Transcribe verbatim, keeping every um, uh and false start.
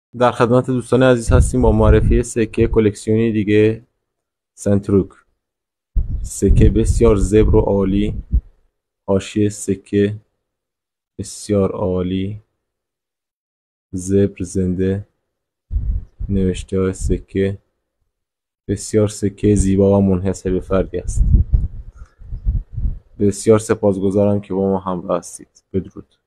در خدمت دوستان عزیز هستیم با معرفی سکه کلکسیونی دیگه سنتروک. سکه بسیار زبر و عالی، حاشیه سکه بسیار عالی، زبر زنده، نوشته های سکه، بسیار سکه زیبا و منحصر به فردی است. بسیار سپاسگزارم که با ما همراه هستید. بدرود.